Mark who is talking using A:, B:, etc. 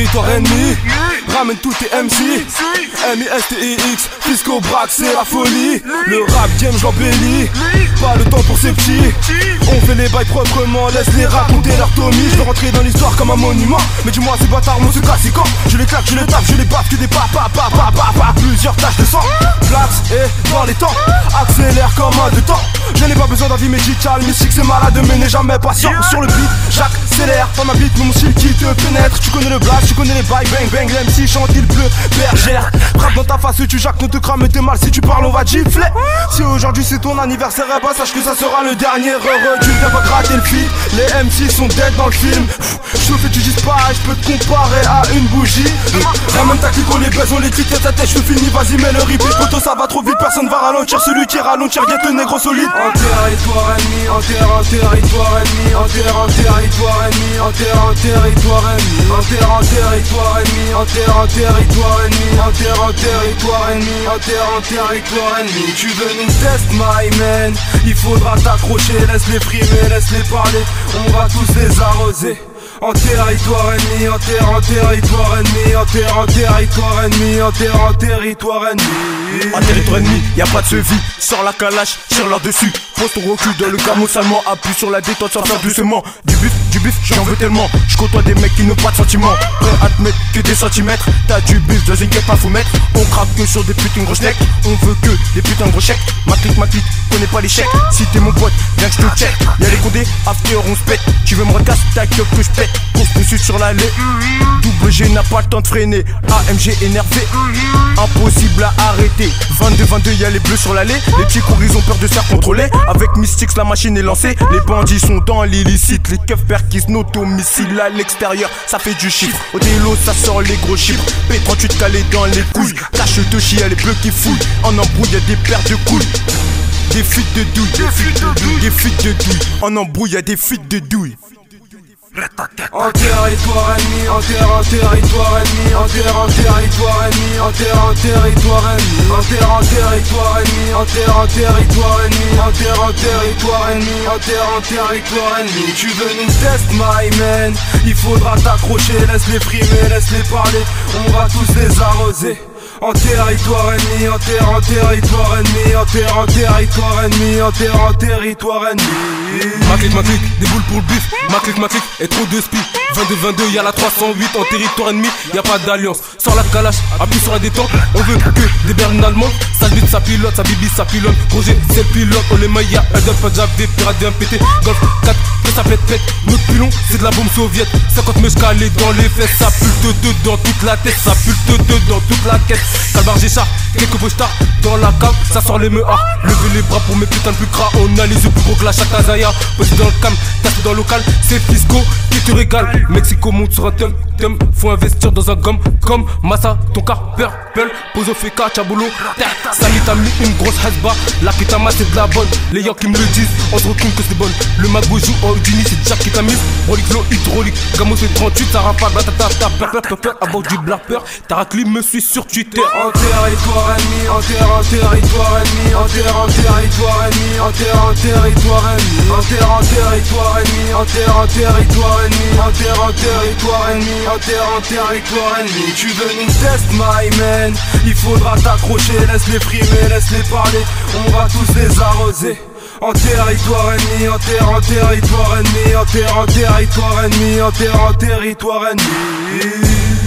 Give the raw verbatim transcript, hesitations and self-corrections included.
A: territoire ennemi. Ramène tous tes M C, M I S T I X, Fisco Braque, c'est la folie. Le rap game j'embellis, pas le temps pour ces petits. On fait les bails proprement, laisse-les raconter leur Tommy. Je veux rentrer dans l'histoire comme un monument, mais dis-moi ces bâtards m'ont se casser quand. Je les claque, je les tape, je les baffe, que des pa pa pa pa pa pa. Plusieurs taches de sang, Flax et dans les temps, accélère comme un de temps. Je n'ai pas besoin d'avis médical, mystique c'est malade mais n'est jamais patient. Sur le beat, j'accélère, pas ma bite mais mon style qui te pénètre. Tu connais le blast, tu connais les bails, bang bang, l'M C chante il pleut, bergère. Frappe dans ta face, tu jacques, ne te crame, t'es mal si tu parles, on va gifler. Si aujourd'hui c'est ton anniversaire, eh bah sache que ça sera le dernier heureux. Tu viens pas gratter le fil, les M C sont dead dans le film. Je fais tu dis pas, je peux te comparer à une bougie. Ramène ta clique, on les baise, on les clique, ta tête, je finis, vas-y mets le repeat. Poto ça va trop vite, personne va ralentir, celui qui ralentit, rien te négro solide.
B: En territoire ennemi, en terre, en territoire ennemi, en terre, en territoire ennemi, en terre, en territoire ennemi, en terre, en territoire ennemi, en terre, en territoire ennemi, en terre, en territoire ennemi, en terre, en territoire ennemi. Tu veux nous test my man, il faudra t'accrocher, laisse-les frimer, laisse-les parler, on va tous les arroser. En territoire ennemi, en terre, en territoire ennemi, en terre, en territoire ennemi, en terre, en territoire ennemi.
A: En territoire ennemi, y'a pas de sevi, sors la calache, tire leur dessus. Pose ton recul dans le camo seulement, appuie sur la détente sans faire doucement. Du bif, du bif, j'en veux tellement. J'côtoie des mecs qui n'ont pas de sentiments. Prêt à te mettre que des centimètres. T'as du bif dans une guêpe pas faut mettre. On craque que sur des putains gros necks. On veut que des putains gros chèques. Ma clique, ma clique, connais pas l'échec. Si t'es mon pote, viens que je te check. Y'a les condés, after on se pète. Tu veux me recasser ta gueule que je pète. Course poursuite sur l'allée. Double G n'a pas le temps de freiner. A M G énervé, impossible à arrêter. Vingt-deux vingt-deux, y'a les bleus sur l'allée. Les petits cours ils ont peur de se faire contrôler. Avec Mystics la machine est lancée. Les bandits sont dans l'illicite. Les keufs perquisent nos domiciles à l'extérieur. Ça fait du chiffre. Au délo ça sort les gros chiffres. P trente-huit calé dans les couilles. Cache de chien les bleus qui fouillent. En embrouille y'a des paires de couilles. Des fuites de douille. Des fuites de douille. Des fuites de douille. En embrouille y'a des fuites de douille.
B: En territoire ennemi, en terre, en territoire ennemi, en terre, en territoire ennemi, en terre, en territoire ennemi, en terre, en territoire ennemi, en terre, en territoire ennemi, en terre, en territoire ennemi, en terre, en territoire ennemi. Tu veux nous test my man, il faudra t'accrocher, laisse-les frimer, laisse-les parler, on va tous les arroser. En territoire ennemi, en terre, en territoire ennemi, en terre, en territoire ennemi, en terre, en territoire ennemi.
A: Ma clique, ma clique, des boules pour le bif. Ma clique, ma clique, et trop de speed. Vingt-deux vingt-deux, y'a la trois cent huit. En territoire ennemi, y'a pas d'alliance. Sors la calache, appuie sur la détente. On veut que des berlines allemandes. Ça bite, ça pilote, ça bibi, ça pilonne. Roger, c'est le pilote, on les mailles, y'a un dub, pas de jab, des pirates, des M P T. Golf quatre, que ça pète, pète. Notre pilon, c'est de la bombe soviète. cinquante mèches calées dans les fesses. Ça pue de dans toute la tête. Ça pue de dans toute la caisse. Calbar Géchard, quelques bostards dans la cave, ça sort les meurs. Levez les bras pour mes putains de plus gras. On a les yeux plus gros que la Chatazaya. Posé dans le cam, tassé dans le local, c'est Fisco qui te régale. Mexico monte sur un tum tum, faut investir dans un gomme comme Massa, ton car purple. Pozo Feka, Chabolo, Samy t'a mis une grosse hasba. La Kitama c'est de la bonne, les gens qui me le disent, on se retrouve que c'est bonne. Le Mago joue en Udini, c'est Jack qui t'a mis. Relic flow hydraulique, Gamo c'est trente-huit, ça rafa, batata, ta peur, peur, peur, about du blapper. Tarakli me suit sur Twitter.
B: En territoire ennemi, en terre, en territoire ennemi, en terre, en territoire ennemi, en terre, en territoire ennemi, en terre, en territoire ennemi, en terre, en territoire ennemi, en terre, en territoire ennemi, en terre, en territoire ennemi. Tu veux nous test my man, il faudra t'accrocher, laisse-les frimer, laisse-les parler, on va tous les arroser. En territoire ennemi, en terre, en territoire ennemi, en terre, en territoire ennemi, en terre, en territoire ennemi.